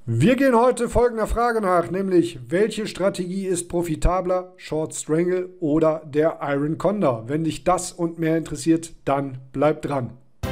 Wir gehen heute folgender Frage nach, nämlich welche Strategie ist profitabler, Short Strangle oder der Iron Condor? Wenn dich das und mehr interessiert, dann bleib dran.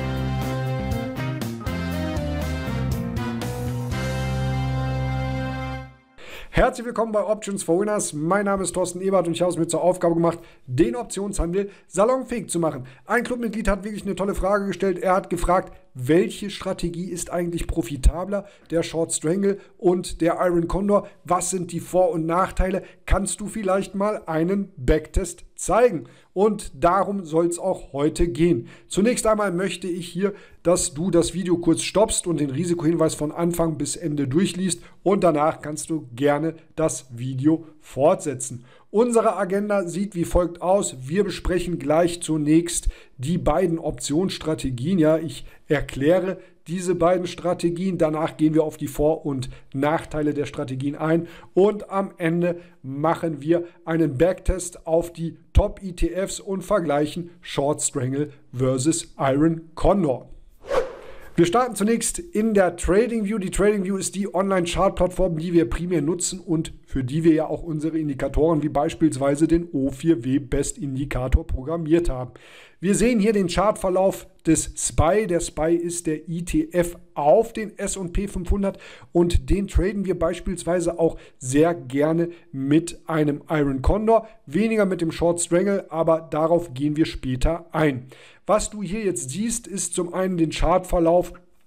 Herzlich willkommen bei Options for Winners. Mein Name ist Thorsten Ebert und ich habe es mir zur Aufgabe gemacht, den Optionshandel salonfähig zu machen. Ein Clubmitglied hat wirklich eine tolle Frage gestellt. Er hat gefragt, welche Strategie ist eigentlich profitabler, der Short Strangle und der Iron Condor? Was sind die Vor- und Nachteile? Kannst du vielleicht mal einen Backtest zeigen? Und darum soll es auch heute gehen. Zunächst einmal möchte ich hier, dass du das Video kurz stoppst und den Risikohinweis von Anfang bis Ende durchliest und danach kannst du gerne das Video fortsetzen. Unsere Agenda sieht wie folgt aus. Wir besprechen gleich zunächst die beiden Optionsstrategien. Ja, ich erkläre diese beiden Strategien. Danach gehen wir auf die Vor- und Nachteile der Strategien ein. Und am Ende machen wir einen Backtest auf die Top-ETFs und vergleichen Short Strangle versus Iron Condor. Wir starten zunächst in der TradingView. Die TradingView ist die Online-Chart-Plattform, die wir primär nutzen und für die wir ja auch unsere Indikatoren wie beispielsweise den O4W Best Indikator programmiert haben. Wir sehen hier den Chartverlauf des SPY. Der SPY ist der ETF auf den S&P 500 und den traden wir beispielsweise auch sehr gerne mit einem Iron Condor, weniger mit dem Short Strangle, aber darauf gehen wir später ein. Was du hier jetzt siehst, ist zum einen den Chartverlauf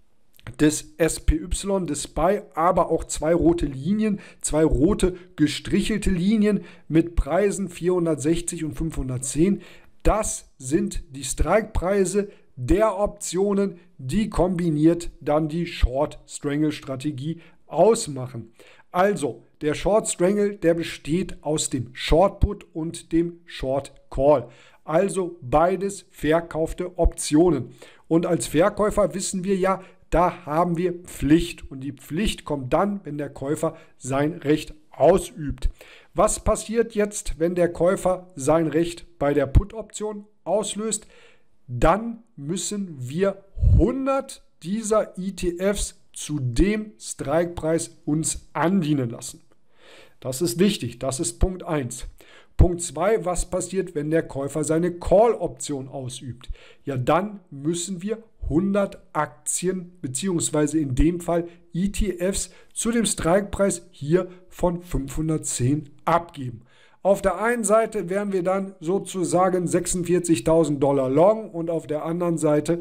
des SPY, des SPY, aber auch zwei rote Linien, zwei rote gestrichelte Linien mit Preisen 460 und 510. Das sind die Strike-Preise der Optionen, die kombiniert dann die Short Strangle Strategie ausmachen. Also, der Short Strangle, der besteht aus dem Short Put und dem Short Call. Also beides verkaufte Optionen. Und als Verkäufer wissen wir ja, da haben wir Pflicht. Und die Pflicht kommt dann, wenn der Käufer sein Recht ausübt. Was passiert jetzt, wenn der Käufer sein Recht bei der Put-Option auslöst? Dann müssen wir 100 dieser ETFs zu dem Strikepreis uns andienen lassen. Das ist wichtig, das ist Punkt 1. Punkt 2, was passiert, wenn der Käufer seine Call-Option ausübt? Ja, dann müssen wir 100 Aktien bzw. in dem Fall ETFs zu dem Strikepreis hier von 510 abgeben. Auf der einen Seite wären wir dann sozusagen $46.000 long und auf der anderen Seite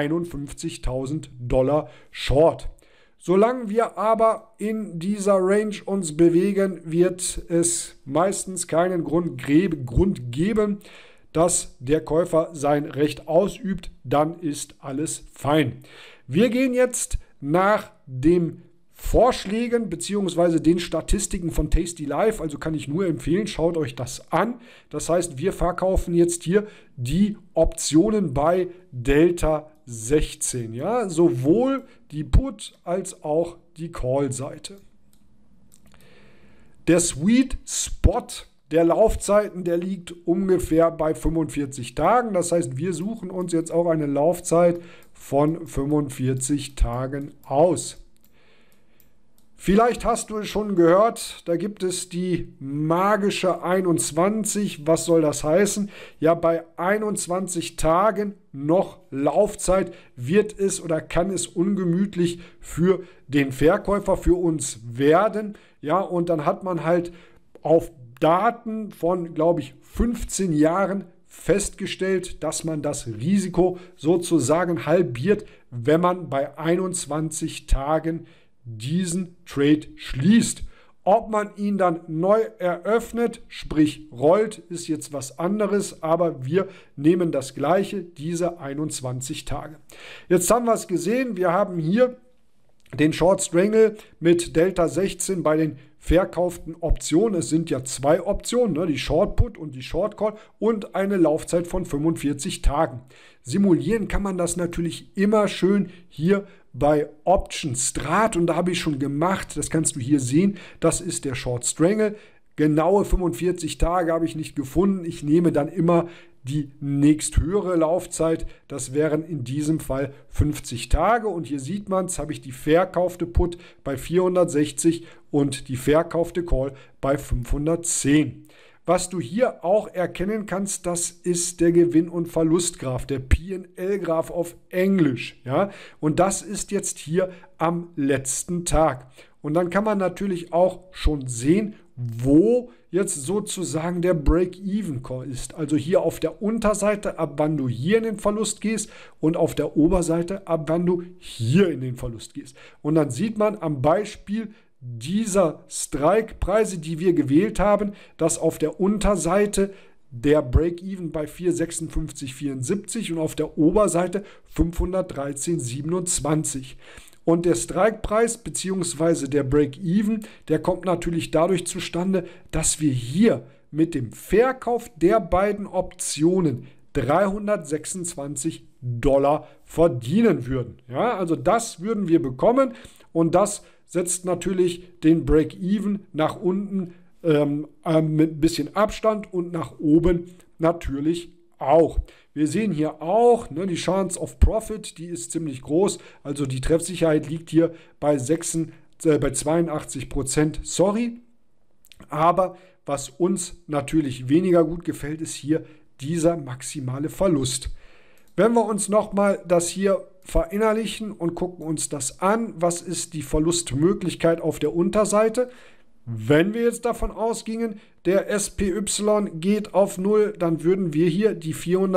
$51.000 short. Solange wir aber in dieser Range uns bewegen, wird es meistens keinen Grund geben, dass der Käufer sein Recht ausübt. Dann ist alles fein. Wir gehen jetzt nach den Vorschlägen bzw. den Statistiken von Tasty Life, also kann ich nur empfehlen, schaut euch das an. Das heißt, wir verkaufen jetzt hier die Optionen bei Delta 16, ja, sowohl die Put- als auch die Call-Seite. Der Sweet Spot der Laufzeiten, der liegt ungefähr bei 45 Tagen. Das heißt, wir suchen uns jetzt auch eine Laufzeit von 45 Tagen aus. Vielleicht hast du es schon gehört, da gibt es die magische 21. Was soll das heißen? Ja, bei 21 Tagen noch Laufzeit wird es oder kann es ungemütlich für den Verkäufer, für uns werden. Ja, und dann hat man halt auf Daten von, glaube ich, 15 Jahren festgestellt, dass man das Risiko sozusagen halbiert, wenn man bei 21 Tagen diesen Trade schließt. Ob man ihn dann neu eröffnet, sprich rollt, ist jetzt was anderes, aber wir nehmen das Gleiche, diese 21 Tage. Jetzt haben wir es gesehen, wir haben hier den Short Strangle mit Delta 16 bei den verkauften Optionen. Es sind ja zwei Optionen, ne? Die Short Put und die Short Call und eine Laufzeit von 45 Tagen. Simulieren kann man das natürlich immer schön hier bei Option Strat und da habe ich schon gemacht, das kannst du hier sehen, das ist der Short Strangle. Genaue 45 Tage habe ich nicht gefunden. Ich nehme dann immer die nächsthöhere Laufzeit. Das wären in diesem Fall 50 Tage. Und hier sieht man es, habe ich die verkaufte Put bei 460 und die verkaufte Call bei 510. Was du hier auch erkennen kannst, das ist der Gewinn- und Verlustgraph, der P&L-Graph auf Englisch. Ja? Und das ist jetzt hier am letzten Tag. Und dann kann man natürlich auch schon sehen, wo jetzt sozusagen der Break-Even-Call ist. Also hier auf der Unterseite, ab wann du hier in den Verlust gehst, und auf der Oberseite, ab wann du hier in den Verlust gehst. Und dann sieht man am Beispiel dieser Strike-Preise, die wir gewählt haben, dass auf der Unterseite der Break-Even bei 456,74 und auf der Oberseite 513,27. Und der Strike-Preis bzw. der Break-Even, der kommt natürlich dadurch zustande, dass wir hier mit dem Verkauf der beiden Optionen $326 verdienen würden. Ja, also das würden wir bekommen, und das setzt natürlich den Break-Even nach unten mit ein bisschen Abstand und nach oben natürlich auch. Wir sehen hier auch, die Chance of Profit, die ist ziemlich groß. Also die Treffsicherheit liegt hier bei 82%. Sorry, aber was uns natürlich weniger gut gefällt, ist hier dieser maximale Verlust. Wenn wir uns nochmal das hier verinnerlichen und gucken uns das an, was ist die Verlustmöglichkeit auf der Unterseite? Wenn wir jetzt davon ausgingen, der SPY geht auf 0, dann würden wir hier die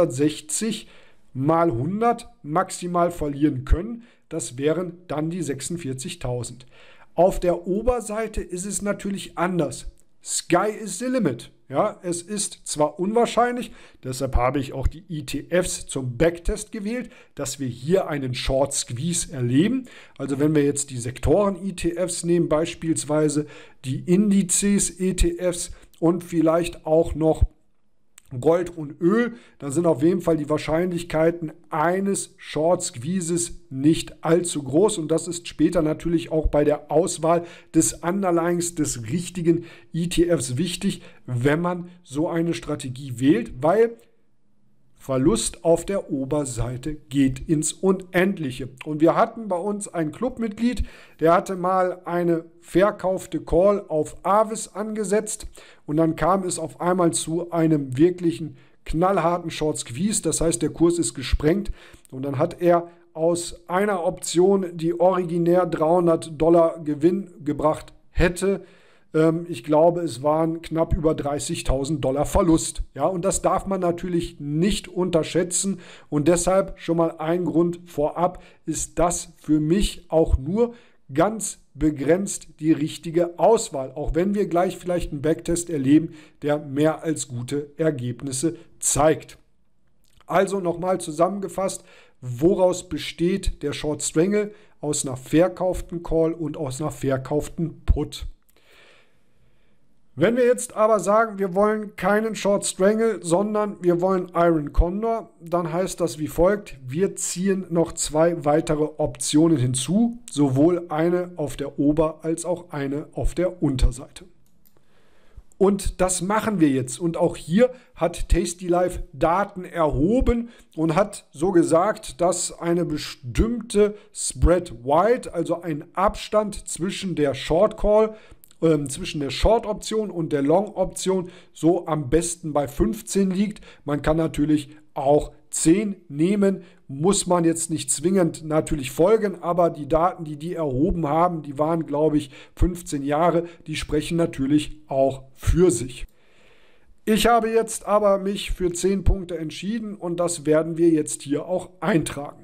460 mal 100 maximal verlieren können. Das wären dann die 46.000. Auf der Oberseite ist es natürlich anders. Sky is the limit. Ja, es ist zwar unwahrscheinlich, deshalb habe ich auch die ETFs zum Backtest gewählt, dass wir hier einen Short Squeeze erleben. Also wenn wir jetzt die Sektoren-ETFs nehmen, beispielsweise die Indizes-ETFs und vielleicht auch noch Gold und Öl, dann sind auf jeden Fall die Wahrscheinlichkeiten eines Short Squeezes nicht allzu groß, und das ist später natürlich auch bei der Auswahl des Underlyings des richtigen ETFs wichtig, wenn man so eine Strategie wählt, weil Verlust auf der Oberseite geht ins Unendliche. Und wir hatten bei uns ein Clubmitglied, der hatte mal eine verkaufte Call auf Avis angesetzt, und dann kam es auf einmal zu einem wirklichen knallharten Short Squeeze. Das heißt, der Kurs ist gesprengt, und dann hat er aus einer Option, die originär $300 Gewinn gebracht hätte, ich glaube, es waren knapp über $30.000 Verlust. Ja, und das darf man natürlich nicht unterschätzen. Und deshalb schon mal ein Grund vorab, ist das für mich auch nur ganz begrenzt die richtige Auswahl. Auch wenn wir gleich vielleicht einen Backtest erleben, der mehr als gute Ergebnisse zeigt. Also nochmal zusammengefasst, woraus besteht der Short Strangle? Aus einer verkauften Call und aus einer verkauften Put. Wenn wir jetzt aber sagen, wir wollen keinen Short Strangle, sondern wir wollen Iron Condor, dann heißt das wie folgt: Wir ziehen noch zwei weitere Optionen hinzu, sowohl eine auf der Ober- als auch eine auf der Unterseite. Und das machen wir jetzt. Und auch hier hat Tasty Life Daten erhoben und hat so gesagt, dass eine bestimmte Spread Wide, also ein Abstand zwischen der Short Call, zwischen der Short-Option und der Long-Option so am besten bei 15 liegt. Man kann natürlich auch 10 nehmen, muss man jetzt nicht zwingend natürlich folgen, aber die Daten, die erhoben haben, die waren, glaube ich, 15 Jahre, die sprechen natürlich auch für sich. Ich habe jetzt aber mich für 10 Punkte entschieden, und das werden wir jetzt hier auch eintragen.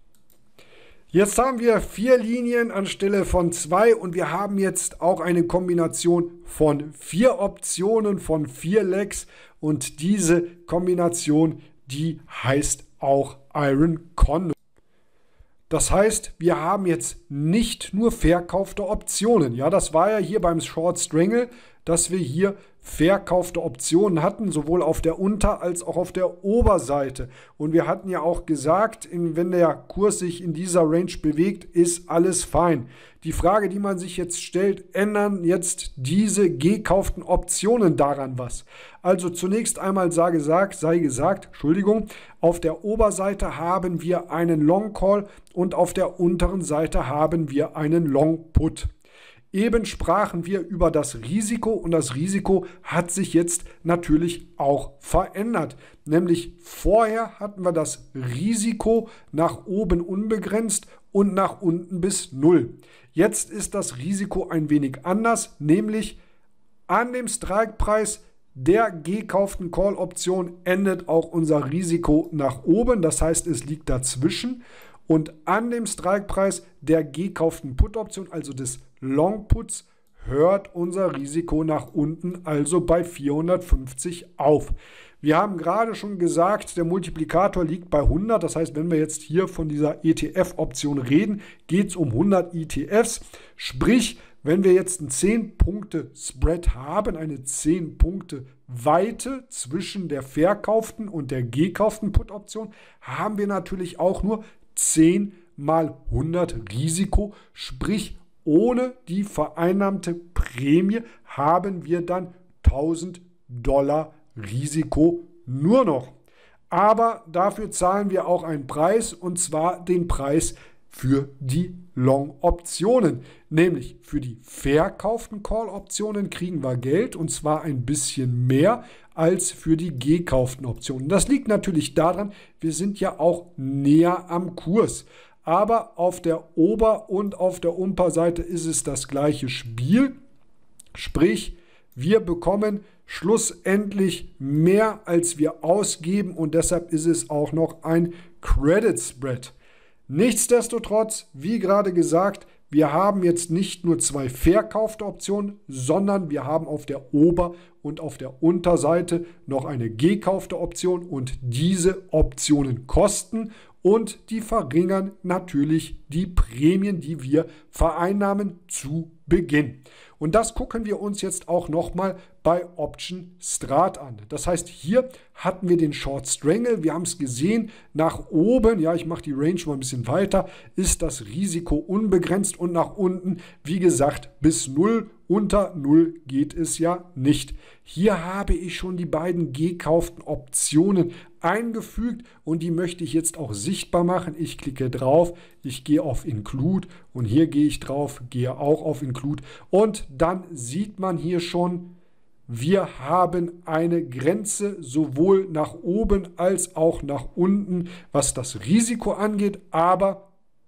Jetzt haben wir 4 Linien anstelle von 2, und wir haben jetzt auch eine Kombination von 4 Optionen, von 4 Legs, und diese Kombination, die heißt auch Iron Condor. Das heißt, wir haben jetzt nicht nur verkaufte Optionen. Ja, das war ja hier beim Short Strangle dass wir hier verkaufte Optionen hatten, sowohl auf der Unter- als auch auf der Oberseite. Und wir hatten ja auch gesagt, wenn der Kurs sich in dieser Range bewegt, ist alles fein. Die Frage, die man sich jetzt stellt, ändern jetzt diese gekauften Optionen daran was? Also zunächst einmal sei gesagt, auf der Oberseite haben wir einen Long Call und auf der unteren Seite haben wir einen Long Put. Eben sprachen wir über das Risiko und das Risiko hat sich jetzt natürlich auch verändert. Nämlich vorher hatten wir das Risiko nach oben unbegrenzt und nach unten bis 0. Jetzt ist das Risiko ein wenig anders, nämlich an dem Strike-Preis der gekauften Call-Option endet auch unser Risiko nach oben. Das heißt, es liegt dazwischen. Und an dem Strike-Preis der gekauften Put-Option, also des Long-Puts, hört unser Risiko nach unten, also bei 450 auf. Wir haben gerade schon gesagt, der Multiplikator liegt bei 100. Das heißt, wenn wir jetzt hier von dieser ETF-Option reden, geht es um 100 ETFs. Sprich, wenn wir jetzt einen 10-Punkte-Spread haben, eine 10-Punkte-Weite zwischen der verkauften und der gekauften Put-Option, haben wir natürlich auch nur 10 mal 100 Risiko, sprich ohne die vereinnahmte Prämie haben wir dann $1000 Risiko nur noch. Aber dafür zahlen wir auch einen Preis, und zwar den Preis für die Long-Optionen. Nämlich für die verkauften Call-Optionen kriegen wir Geld, und zwar ein bisschen mehr als für die gekauften Optionen. Das liegt natürlich daran, wir sind ja auch näher am Kurs. Aber auf der Ober- und auf der Unterseite ist es das gleiche Spiel. Sprich, wir bekommen schlussendlich mehr, als wir ausgeben, und deshalb ist es auch noch ein Credit Spread. Nichtsdestotrotz, wie gerade gesagt, wir haben jetzt nicht nur zwei verkaufte Optionen, sondern wir haben auf der Ober- und auf der Unterseite noch eine gekaufte Option, und diese Optionen kosten und die verringern natürlich die Prämien, die wir vereinnahmen zu Beginn. Und das gucken wir uns jetzt auch nochmal bei Option Strat an. Das heißt, hier hatten wir den Short Strangle. Wir haben es gesehen, nach oben, ja, ich mache die Range mal ein bisschen weiter, ist das Risiko unbegrenzt, und nach unten, wie gesagt, bis 0. Unter 0 geht es ja nicht. Hier habe ich schon die beiden gekauften Optionen eingefügt, und die möchte ich jetzt auch sichtbar machen. Ich klicke drauf, ich gehe auf Include, und hier gehe ich drauf, gehe auch auf Include, und dann sieht man hier schon, wir haben eine Grenze sowohl nach oben als auch nach unten, was das Risiko angeht, aber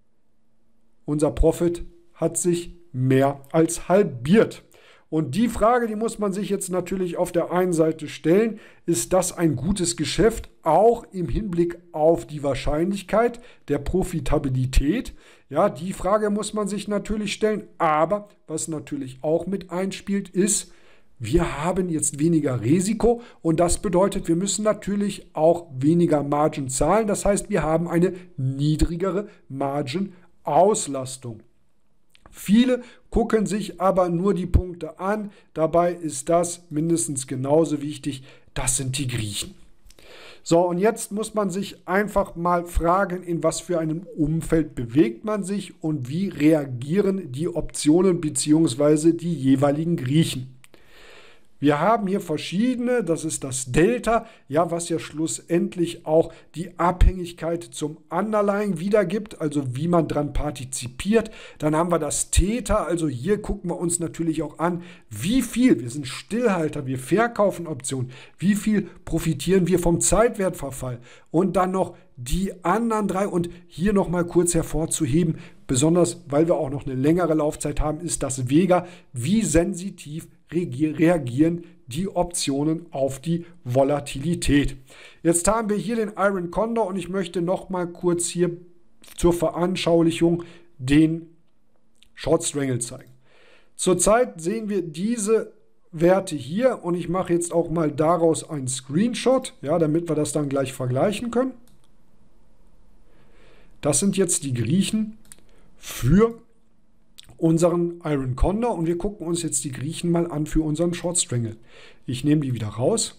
unser Profit hat sich mehr als halbiert. Und die Frage, die muss man sich jetzt natürlich auf der einen Seite stellen, ist das ein gutes Geschäft, auch im Hinblick auf die Wahrscheinlichkeit der Profitabilität? Ja, die Frage muss man sich natürlich stellen, aber was natürlich auch mit einspielt, ist, wir haben jetzt weniger Risiko, und das bedeutet, wir müssen natürlich auch weniger Margin zahlen. Das heißt, wir haben eine niedrigere Margin-Auslastung. Viele gucken sich aber nur die Punkte an. Dabei ist das mindestens genauso wichtig. Das sind die Griechen. So, und jetzt muss man sich einfach mal fragen, in was für einem Umfeld bewegt man sich und wie reagieren die Optionen bzw. die jeweiligen Griechen. Wir haben hier verschiedene, das ist das Delta, ja, was ja schlussendlich auch die Abhängigkeit zum Underlying wiedergibt, also wie man dran partizipiert. Dann haben wir das Theta, also hier gucken wir uns natürlich auch an, wie viel, wir sind Stillhalter, wir verkaufen Optionen, wie viel profitieren wir vom Zeitwertverfall. Und dann noch die anderen drei, und hier nochmal kurz hervorzuheben, besonders weil wir auch noch eine längere Laufzeit haben, ist das Vega, wie sensitiv reagieren die Optionen auf die Volatilität. Jetzt haben wir hier den Iron Condor, und ich möchte noch mal kurz hier zur Veranschaulichung den Short Strangle zeigen. Zurzeit sehen wir diese Werte hier, und ich mache jetzt auch mal daraus einen Screenshot, ja, damit wir das dann gleich vergleichen können. Das sind jetzt die Griechen für unseren Iron Condor und wir gucken uns jetzt die Griechen mal an für unseren Short Strangle. Ich nehme die wieder raus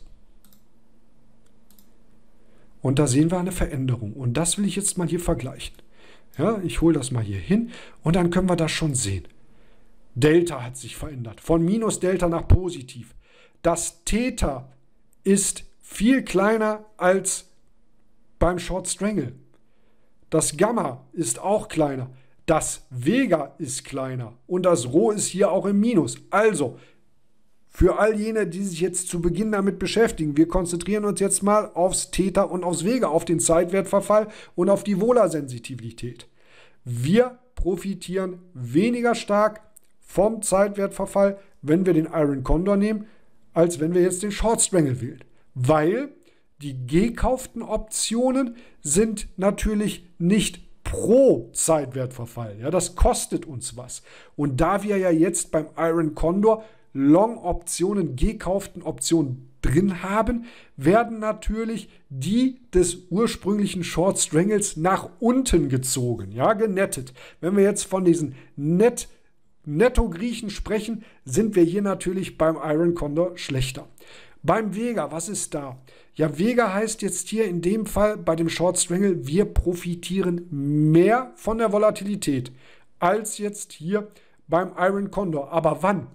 und da sehen wir eine Veränderung und das will ich jetzt mal hier vergleichen. Ja, ich hole das mal hier hin und dann können wir das schon sehen. Delta hat sich verändert, von minus Delta nach positiv. Das Theta ist viel kleiner als beim Short Strangle. Das Gamma ist auch kleiner. Das Vega ist kleiner und das Rho ist hier auch im Minus. Also, für all jene, die sich jetzt zu Beginn damit beschäftigen, wir konzentrieren uns jetzt mal aufs Theta und aufs Vega, auf den Zeitwertverfall und auf die Vola-Sensitivität. Wir profitieren weniger stark vom Zeitwertverfall, wenn wir den Iron Condor nehmen, als wenn wir jetzt den Short Strangle wählen. Weil die gekauften Optionen sind natürlich nicht pro Zeitwertverfall. Ja, das kostet uns was. Und da wir ja jetzt beim Iron Condor Long-Optionen, gekauften Optionen drin haben, werden natürlich die des ursprünglichen Short Strangles nach unten gezogen, ja, genettet. Wenn wir jetzt von diesen Netto-Griechen sprechen, sind wir hier natürlich beim Iron Condor schlechter. Beim Vega, was ist da? Ja, Vega heißt jetzt hier in dem Fall bei dem Short Strangle, wir profitieren mehr von der Volatilität als jetzt hier beim Iron Condor. Aber wann?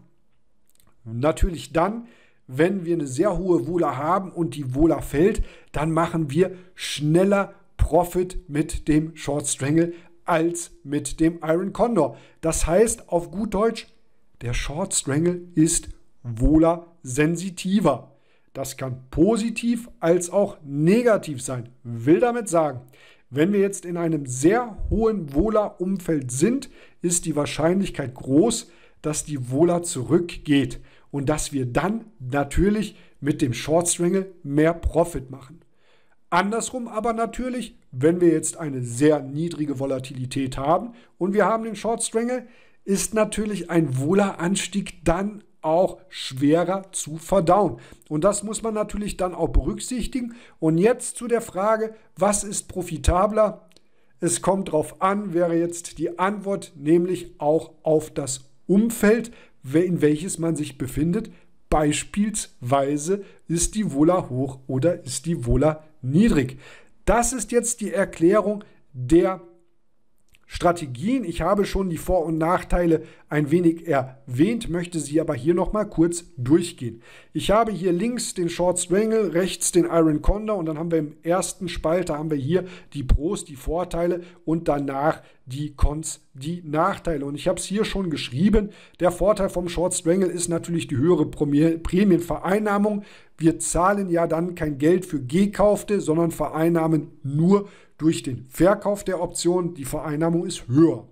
Natürlich dann, wenn wir eine sehr hohe Vola haben und die Vola fällt, dann machen wir schneller Profit mit dem Short Strangle als mit dem Iron Condor. Das heißt auf gut Deutsch, der Short Strangle ist Vola sensitiver. Das kann positiv als auch negativ sein. Will damit sagen, wenn wir jetzt in einem sehr hohen Vola-Umfeld sind, ist die Wahrscheinlichkeit groß, dass die Vola zurückgeht und dass wir dann natürlich mit dem Short Strangle mehr Profit machen. Andersrum aber natürlich, wenn wir jetzt eine sehr niedrige Volatilität haben und wir haben den Short Strangle, ist natürlich ein Vola-Anstieg dann auch schwerer zu verdauen. Und das muss man natürlich dann auch berücksichtigen. Und jetzt zu der Frage, was ist profitabler? Es kommt darauf an, wäre jetzt die Antwort, nämlich auch auf das Umfeld, in welches man sich befindet. Beispielsweise ist die Vola hoch oder ist die Vola niedrig. Das ist jetzt die Erklärung der Strategien. Ich habe schon die Vor- und Nachteile ein wenig erwähnt, möchte sie aber hier nochmal kurz durchgehen. Ich habe hier links den Short Strangle, rechts den Iron Condor und dann haben wir im ersten Spalte haben wir hier die Pros, die Vorteile und danach die Cons, die Nachteile. Und ich habe es hier schon geschrieben, der Vorteil vom Short Strangle ist natürlich die höhere Prämienvereinnahmung. Wir zahlen ja dann kein Geld für gekaufte, sondern vereinnahmen nur durch den Verkauf der Option. Die Vereinnahmung ist höher.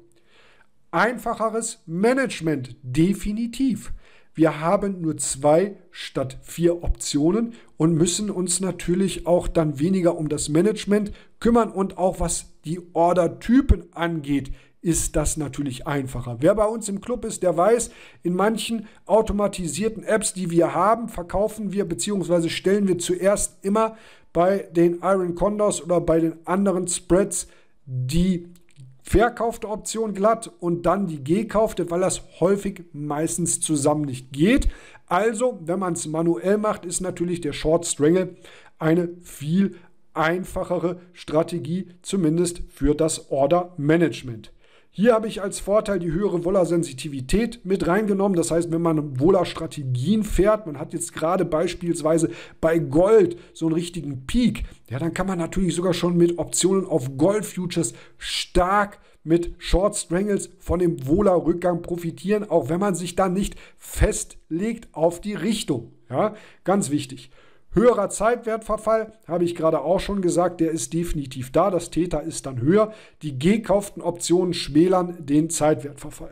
Einfacheres Management, definitiv. Wir haben nur 2 statt 4 Optionen und müssen uns natürlich auch dann weniger um das Management kümmern und auch was die Ordertypen angeht, ist das natürlich einfacher. Wer bei uns im Club ist, der weiß, in manchen automatisierten Apps, die wir haben, verkaufen wir bzw. stellen wir zuerst immer bei den Iron Condors oder bei den anderen Spreads die verkaufte Option glatt und dann die gekaufte, weil das häufig meistens zusammen nicht geht. Also, wenn man es manuell macht, ist natürlich der Short Strangle eine viel einfachere Strategie, zumindest für das Order Management. Hier habe ich als Vorteil die höhere Vola-Sensitivität mit reingenommen. Das heißt, wenn man Vola-Strategien fährt, man hat jetzt gerade beispielsweise bei Gold so einen richtigen Peak, ja, dann kann man natürlich sogar schon mit Optionen auf Gold-Futures stark mit Short Strangles von dem Vola-Rückgang profitieren, auch wenn man sich dann nicht festlegt auf die Richtung. Ja, ganz wichtig. Höherer Zeitwertverfall, habe ich gerade auch schon gesagt, der ist definitiv da. Das Theta ist dann höher. Die gekauften Optionen schmälern den Zeitwertverfall.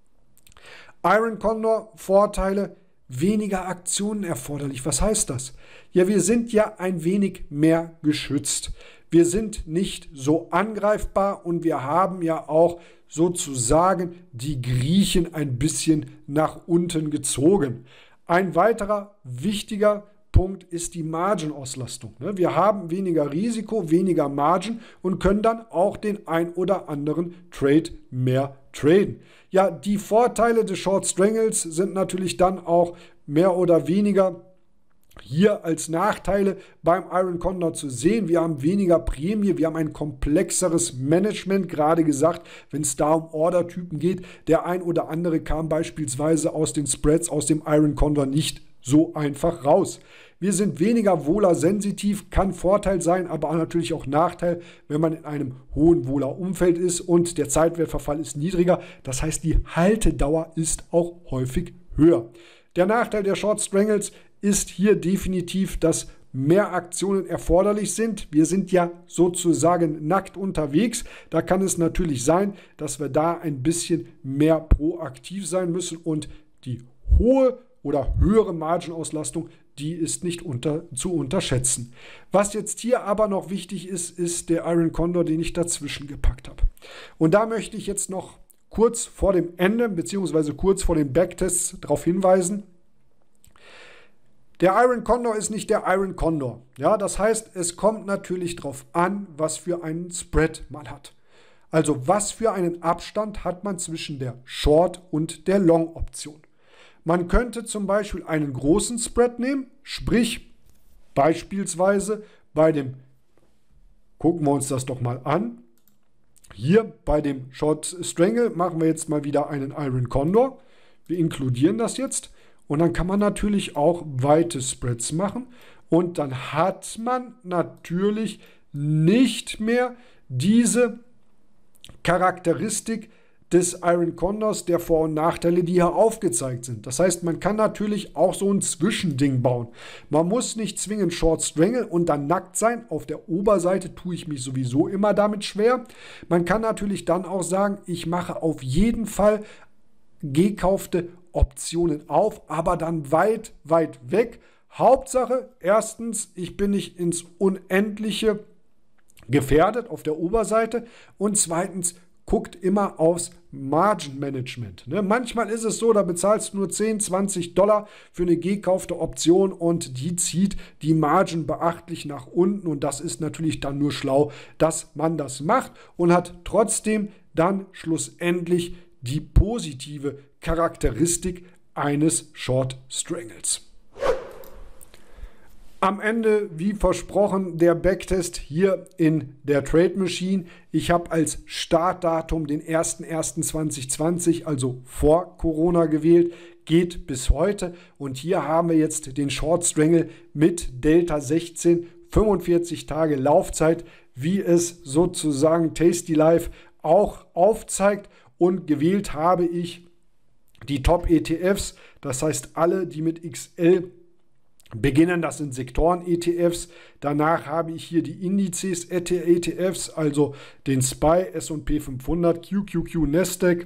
Iron Condor, Vorteile, weniger Aktionen erforderlich. Was heißt das? Ja, wir sind ja ein wenig mehr geschützt. Wir sind nicht so angreifbar und wir haben ja auch sozusagen die Griechen ein bisschen nach unten gezogen. Ein weiterer wichtiger Punkt ist die Margenauslastung. Wir haben weniger Risiko, weniger Margin und können dann auch den ein oder anderen Trade mehr traden. Ja, die Vorteile des Short Strangles sind natürlich dann auch mehr oder weniger hier als Nachteile beim Iron Condor zu sehen. Wir haben weniger Prämie, wir haben ein komplexeres Management, gerade gesagt, wenn es da um Ordertypen geht. Der ein oder andere kam beispielsweise aus den Spreads, aus dem Iron Condor nicht so einfach raus. Wir sind weniger Vola-sensitiv, kann Vorteil sein, aber natürlich auch Nachteil, wenn man in einem hohen Vola-Umfeld ist und der Zeitwertverfall ist niedriger. Das heißt, die Haltedauer ist auch häufig höher. Der Nachteil der Short Strangles ist hier definitiv, dass mehr Aktionen erforderlich sind. Wir sind ja sozusagen nackt unterwegs. Da kann es natürlich sein, dass wir da ein bisschen mehr proaktiv sein müssen und die hohe oder höhere Margenauslastung, die ist nicht zu unterschätzen. Was jetzt hier aber noch wichtig ist, ist der Iron Condor, den ich dazwischen gepackt habe. Und da möchte ich jetzt noch kurz vor dem Ende bzw. kurz vor den Backtests darauf hinweisen. Der Iron Condor ist nicht der Iron Condor. Ja, das heißt, es kommt natürlich darauf an, was für einen Spread man hat. Also was für einen Abstand hat man zwischen der Short- und der Long-Option. Man könnte zum Beispiel einen großen Spread nehmen, sprich beispielsweise bei dem, gucken wir uns das doch mal an, hier bei dem Short Strangle machen wir jetzt mal wieder einen Iron Condor. Wir inkludieren das jetzt. Und dann kann man natürlich auch weite Spreads machen. Und dann hat man natürlich nicht mehr diese Charakteristik des Iron Condors, der Vor- und Nachteile, die hier aufgezeigt sind. Das heißt, man kann natürlich auch so ein Zwischending bauen. Man muss nicht zwingend Short Strangle und dann nackt sein. Auf der Oberseite tue ich mich sowieso immer damit schwer. Man kann natürlich dann auch sagen, ich mache auf jeden Fall gekaufte Optionen auf, aber dann weit, weit weg. Hauptsache, erstens, ich bin nicht ins Unendliche gefährdet auf der Oberseite und zweitens, guckt immer aufs Margin Management. Manchmal ist es so, da bezahlst du nur 10, $20 für eine gekaufte Option und die zieht die Margin beachtlich nach unten und das ist natürlich dann nur schlau, dass man das macht und hat trotzdem dann schlussendlich die positive Charakteristik eines Short Strangles. Am Ende, wie versprochen, der Backtest hier in der Trade Machine. Ich habe als Startdatum den 01.01.2020, also vor Corona gewählt, geht bis heute. Und hier haben wir jetzt den Short Strangle mit Delta 16, 45 Tage Laufzeit, wie es sozusagen Tasty Life auch aufzeigt. Und gewählt habe ich die Top-ETFs, das heißt alle, die mit XL beginnen, das sind Sektoren-ETFs. Danach habe ich hier die Indizes-ETFs, also den SPY, S&P 500, QQQ, Nasdaq,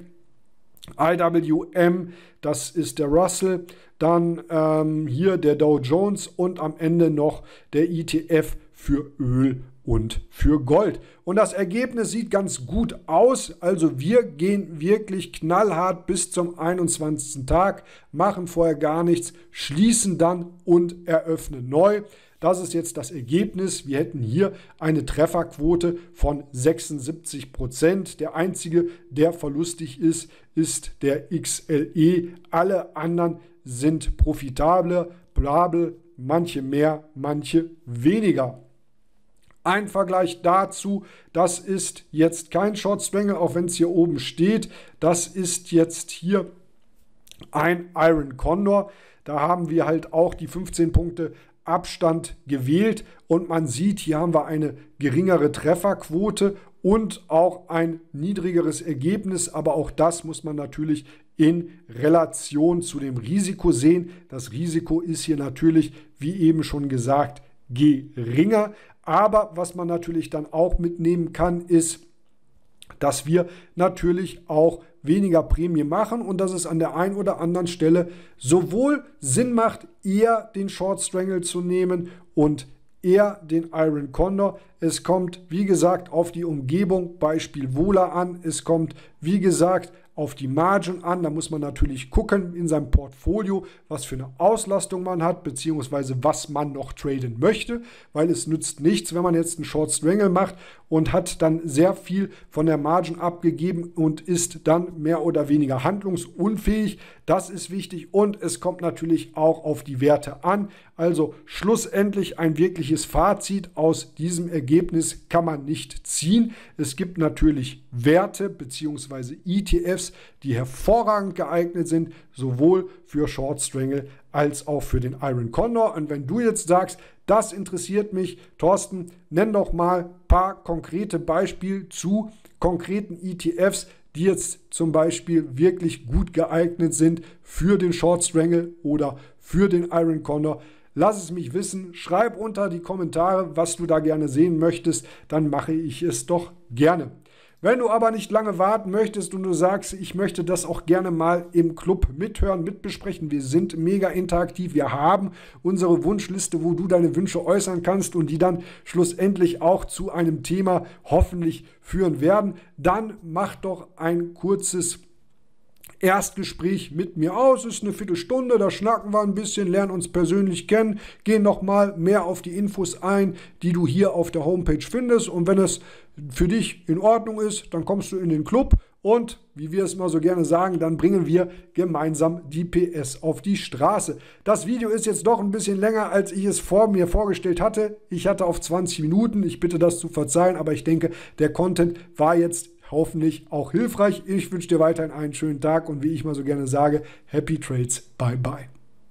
IWM, das ist der Russell, dann hier der Dow Jones und am Ende noch der ETF für Öl und für Gold. Und das Ergebnis sieht ganz gut aus. Also wir gehen wirklich knallhart bis zum 21. Tag, machen vorher gar nichts, schließen dann und eröffnen neu. Das ist jetzt das Ergebnis. Wir hätten hier eine Trefferquote von 76%. Der einzige, der verlustig ist, ist der XLE. Alle anderen sind profitabler, manche mehr, manche weniger. Ein Vergleich dazu, das ist jetzt kein Short Strangle, auch wenn es hier oben steht. Das ist jetzt hier ein Iron Condor. Da haben wir halt auch die 15 Punkte Abstand gewählt und man sieht, hier haben wir eine geringere Trefferquote und auch ein niedrigeres Ergebnis, aber auch das muss man natürlich in Relation zu dem Risiko sehen. Das Risiko ist hier natürlich, wie eben schon gesagt, geringer. Aber was man natürlich dann auch mitnehmen kann, ist, dass wir natürlich auch weniger Prämie machen und dass es an der einen oder anderen Stelle sowohl Sinn macht, eher den Short Strangle zu nehmen und eher den Iron Condor. Es kommt, wie gesagt, auf die Umgebung, Beispiel Vola an. Es kommt, wie gesagt, auf die Margin an. Da muss man natürlich gucken in seinem Portfolio, was für eine Auslastung man hat, beziehungsweise was man noch traden möchte, weil es nützt nichts, wenn man jetzt einen Short Strangle macht und hat dann sehr viel von der Margin abgegeben und ist dann mehr oder weniger handlungsunfähig. Das ist wichtig und es kommt natürlich auch auf die Werte an. Also schlussendlich ein wirkliches Fazit aus diesem Ergebnis kann man nicht ziehen. Es gibt natürlich Werte bzw. ETFs, die hervorragend geeignet sind, sowohl für Short Strangle als auch für den Iron Condor. Und wenn du jetzt sagst, das interessiert mich, Thorsten, nenn doch mal ein paar konkrete Beispiele zu konkreten ETFs, die jetzt zum Beispiel wirklich gut geeignet sind für den Short Strangle oder für den Iron Condor. Lass es mich wissen, schreib unter die Kommentare, was du da gerne sehen möchtest, dann mache ich es doch gerne. Wenn du aber nicht lange warten möchtest und du sagst, ich möchte das auch gerne mal im Club mithören, mitbesprechen, wir sind mega interaktiv, wir haben unsere Wunschliste, wo du deine Wünsche äußern kannst und die dann schlussendlich auch zu einem Thema hoffentlich führen werden, dann mach doch ein kurzes Erstgespräch mit mir aus, ist eine Viertelstunde, da schnacken wir ein bisschen, lernen uns persönlich kennen, gehen nochmal mehr auf die Infos ein, die du hier auf der Homepage findest und wenn es für dich in Ordnung ist, dann kommst du in den Club und, wie wir es mal so gerne sagen, dann bringen wir gemeinsam die PS auf die Straße. Das Video ist jetzt doch ein bisschen länger, als ich es mir vorgestellt hatte. Ich hatte auf 20 Minuten, ich bitte das zu verzeihen, aber ich denke, der Content war jetzt hoffentlich auch hilfreich. Ich wünsche dir weiterhin einen schönen Tag und wie ich mal so gerne sage, Happy Trades, bye bye.